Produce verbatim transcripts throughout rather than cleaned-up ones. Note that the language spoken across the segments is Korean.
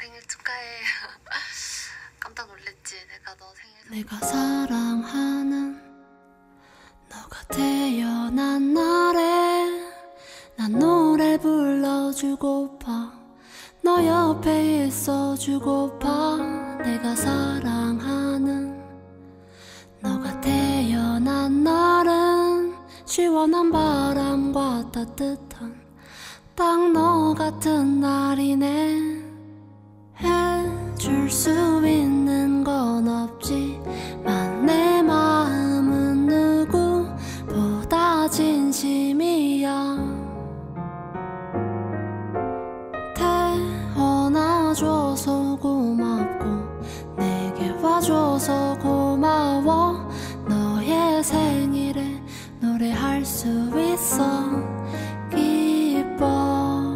생일 축하해. 깜짝 놀랬지. 내가 너 생일 내가 사랑하는 너가 태어난 날에 난 노래 불러주고파. 너 옆에 있어주고파. 내가 사랑하는 너가 태어난 날은 시원한 바람과 따뜻한 딱 너 같은 날이네. 해줄 수 있는 건 없지만 내 마음은 누구보다 진심이야. 태어나줘서 고맙고 내게 와줘서 고마워. 너의 생일에 노래할 수 있어 기뻐.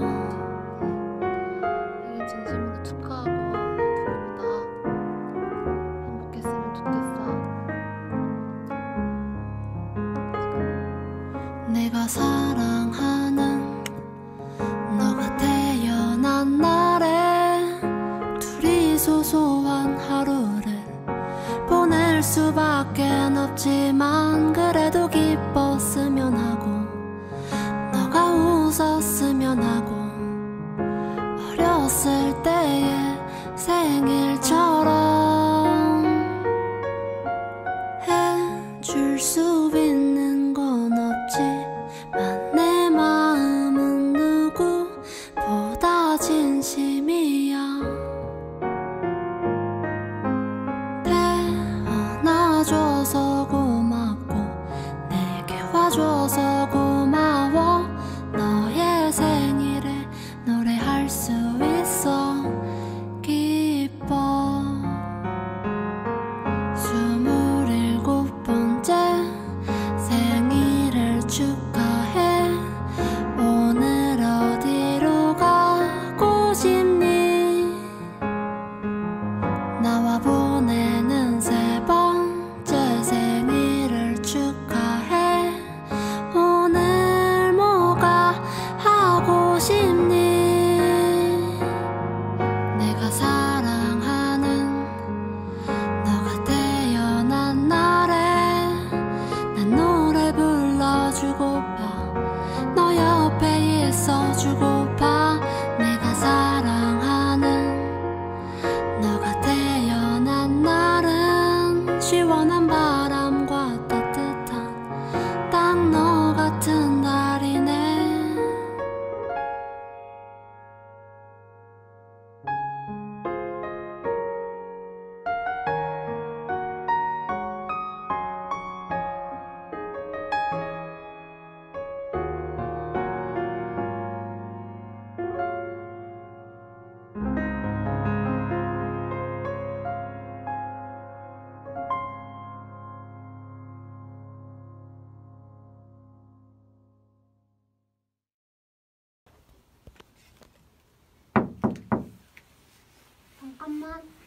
생일 진심으로 축하하고 누구보다 행복했으면 좋겠어. 내가 사랑하는 너가 태어난 날에 둘이 소소한 하루를 보낼 수밖에 없지만 그래도 기뻤으면 하고 너가 웃었으면 하고 어렸을 때의 생일처럼 해줄 수 있는 건 없지만 내 마음은 누구보다 진심이야. 태어나줘서 고맙고 내게 와줘서 고마워. 너의 생일에 노래할 수 있어 기뻐. 스물일곱 번째 생일을 축하해. 오늘 어디로 가고 싶니? 나와 보내는 세 번째 생일을 축하해. 오늘 뭐가 하고 싶니? 내가 사랑하는 너가 태어난 날에 난 노래 불러주고파. 너 옆에 있어주고파. 내가 사랑하는 너가 태어난 날은 시원한 바람과 따뜻한 딱 너 같은 날이네. 잠깐만.